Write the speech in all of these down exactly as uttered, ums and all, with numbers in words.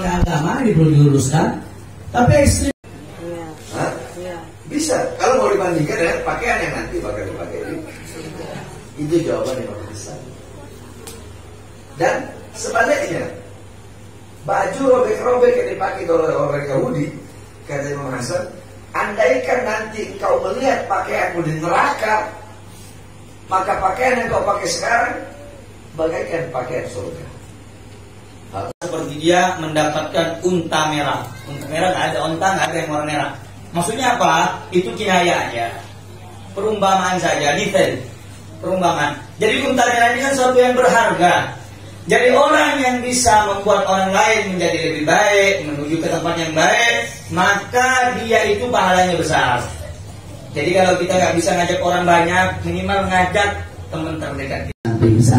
pakai agama ini perlu diluruskan. Tapi ekstrim. Hah? Bisa. Kalau mau dibandingkan dengan pakaian yang nanti bakal dipakai ini. Itu jawaban yang besar. Dan sebaliknya, baju robek-robek yang dipakai oleh orang Yahudi, kata Imam Hasan, andaikan nanti kau melihat pakaianmu di neraka, maka pakaian yang kau pakai sekarang bagaikan pakaian surga. Seperti dia mendapatkan unta merah. Unta merah nggak ada unta, nggak ada yang warna merah. Maksudnya apa? Itu kinayah aja. Perumpamaan saja, detail. Perumpamaan. Jadi unta merah ini kan sesuatu yang berharga. Jadi orang yang bisa membuat orang lain menjadi lebih baik, menuju ke tempat yang baik, maka dia itu pahalanya besar. Jadi kalau kita nggak bisa ngajak orang banyak, minimal ngajak teman terdekat kita.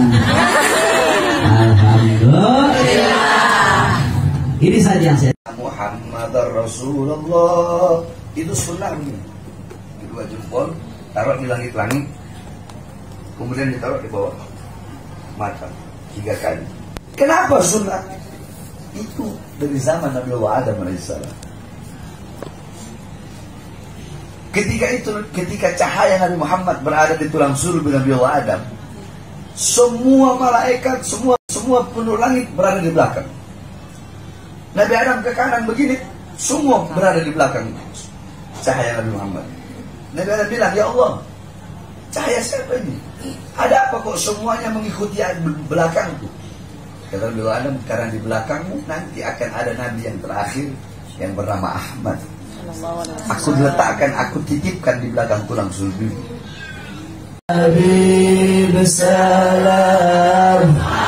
Alhamdulillah. Ini saja yang saya. Muhammad Rasulullah itu sunnahnya. Kedua jempol taruh di langit-langit, kemudian ditaruh di bawah mata. Tiga kali. Kenapa sunnah? Itu dari zaman Nabi Allah Adam alaihissalam. Ketika itu, ketika cahaya Nabi Muhammad berada di tulang sulbi Nabi Allah Adam, semua malaikat, semua semua penduduk langit berada di belakang. Nabi Adam ke kanan begini, semua berada di belakang cahaya Nabi Muhammad. Nabi Adam bilang, ya Allah, cahaya siapa ini? Ada apa kok semuanya mengikuti belakangku? Kata Nabi Adam, karena di belakangmu nanti akan ada Nabi yang terakhir yang bernama Ahmad. Aku letakkan, aku titipkan di belakang tulang sulbi. Nabi bersalam.